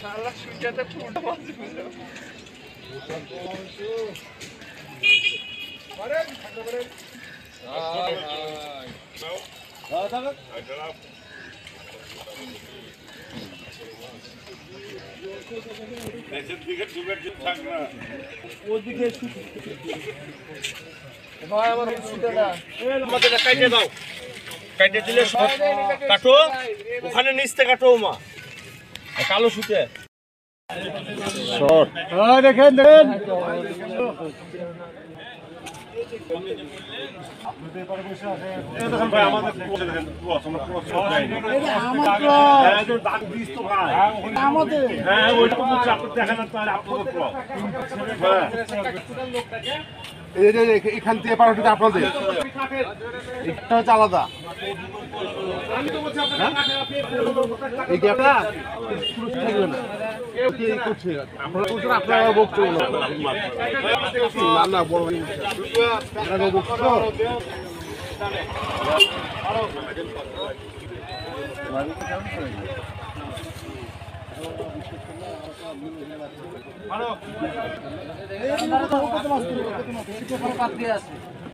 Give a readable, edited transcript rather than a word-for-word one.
শালা সুইটাতে পুরো মাছ বুঝলো আরে ঠান্ডা করে দাও দাও দেশের দিকে ডুবে থাক না ওদিকে ভাই আমার সুইটাটা আমাদের কাটে দাও কাটে দিলে সব কাটো ওখানে নিচতে কাটো মা কালো সুতে শর্ট হ্যাঁ দেখেন দেখেন এখান থেকে পারোটা আপনাদের এটা হচ্ছে আলাদা এইটা আপনার থাকবে না আপনারা বক্তব্য না না বড় বক্তব্য